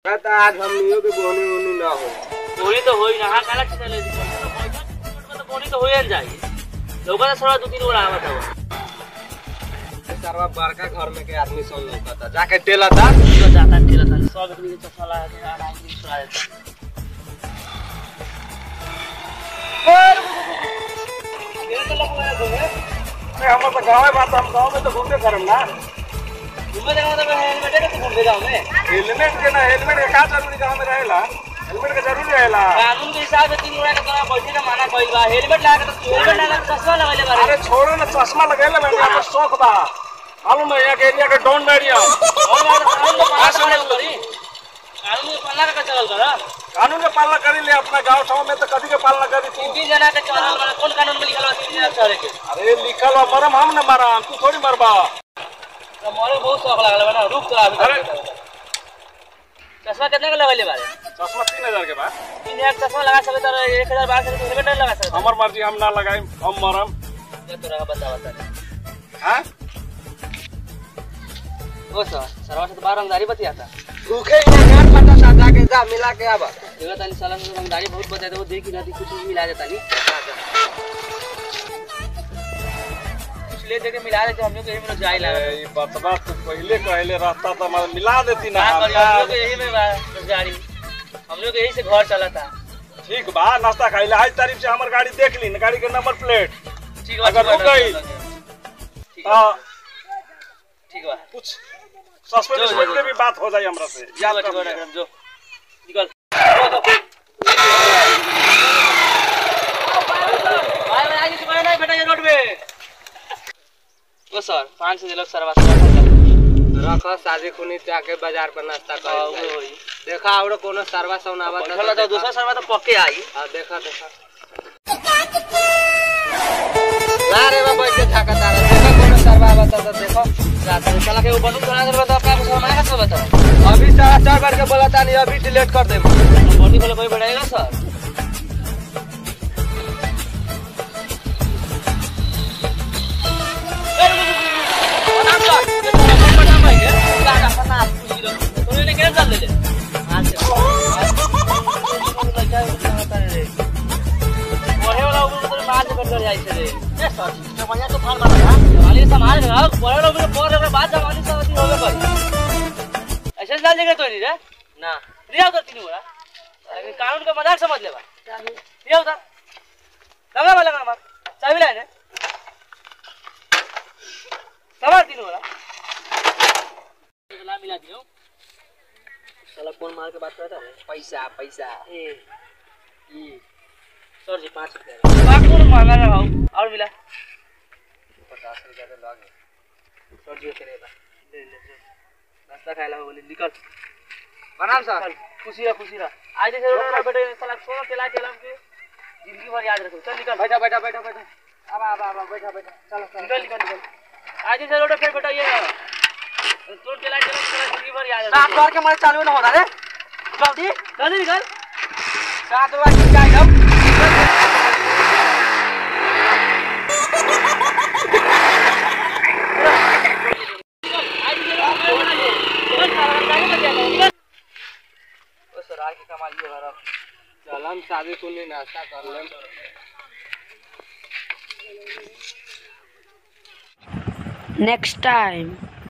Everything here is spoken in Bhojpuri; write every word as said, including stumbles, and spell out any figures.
तो आज हम नियो के बोनी बोनी ना हो बोनी तो होई ना। हां काला चले दी तो बोनी तो होई जाई लोगा थोड़ा दो तीन और आवत हो सरवा बड़का घर में के आदमी सब लोगता जाके टेला था तो जाता टेला था सब एक नीचे चला के आना इंग्लिश सुना देता और ये तो लोग है मैं हम तो गांव में बात हम गांव में तो घूमते करम ना घूमे जाओ तो हेलमेट के घूमते जाओ में हेलमेट के ना हेलमेट का का जरूरी गांव में रहेला हेलमेट का जरूरी रहेला कानून के हिसाब से तीन उड़ा के तोरा बैठे ना माना कइल बा हेलमेट लगा के तो हेलमेट लगा के चश्मा लगाइले बारे अरे छोड़ो ना चश्मा लगाइले मैंने यहाँ पर शौक बा मालूम है यहाँ के एरिया के डॉन बैरिया और कानून को पालन करी कानून को पालन का चलल कर कानून के पालन करी ले अपना गांव ठाव में तो कभी के पालन करी तीन तीन जना के चलल वाला कौन कानून में लिखल बा तीन जना चले के अरे लिखल बा मरम हम न मारा तू थोड़ी मरबा तो मोरे बहुत शौक लागल बा ना रुक तो अभी अरे चश्मा कितने का लगाइले बारे चश्मा तीन हजार के बा तीन हजार चश्मा लगा सकते तो एक हजार बारह सौ हेलमेट नहीं लगा सकते हमर मर्जी हम ना लगाई हम मरम ये तोरा का बता बता हां ओ सर सरवा से तो बार रंगदारी बतियाता रुके ना गान पता सा जाके जा मिला के आबा देखा तानी साला से रंगदारी बहुत बताते वो देखी ना कुछ भी मिला देता नहीं कुछ ले देके मिला देते हम लोग यही में जाई लगा ये बतबा तो पहले कहले रहता तो मैं मिला देती ना हम लोग यही में गाड़ी हम लोग यही से घर चला था ठीक बा नाश्ता खाइले आज तारीफ से हमर गाड़ी देख ली ना गाड़ी के नंबर प्लेट ठीक बा अगर रुक गई हां ठीक बा कुछ सस्पेंस में भी बात हो जाए हमरा से याद रख जो निकल भाई भाई आज से नहीं बेटा ये रोड पे ओ सर पाँच सौ लोग सरवा रखो शादी खुनी जाके बाजार पर नाश्ता कर देखा और कोनो सरवा सौनावा चला तो दूसरा सरवा तो पक्के आई हां देखा देखा ना रे बाबा बैठ के झाका तारा देखा कोनो सरवा बता तो देखो चला के वो बनू चला दे तो अपना सामान का बता अभी चार चार बार के बोला था नहीं अभी डिलीट कर दे बॉडी वाला कोई बढ़ाएगा सर ऐसे डाल देगा तो नहीं रे ना रिया करती नहीं हो रहा कानून का मजाक समझ ले रिया उधर लगा वाला लगा मार चाबी लाए ने सवार तीन हो रहा ला मिला दियो साला फोन मार के बात करता है पैसा पैसा ए ये सर जी पाँच रुपया काकून मांगा रहा हूं और मिला पचास रुपया के लागे सर जी करेगा ले ले नाश्ता खाइला बोले निकल प्रणाम सर खुशी रह खुशी रह आज से रोड बेटे साला सोना केला केला के जिंदगी भर याद रखो चल निकल बैठा बैठा बैठा बैठा अब अब अब बैठा बैठा चलो निकल निकल निकल आज से रोड पे बेटा ये तोड़ केला केला जिंदगी भर याद रखो सात बार के मारे चालू ना हो रहा रे जल्दी जल्दी निकल सात बार की जाए हम सर आगे कमाल ये हो रहा चल हम शादी सुनी नाश्ता कर लें नेक्स्ट टाइम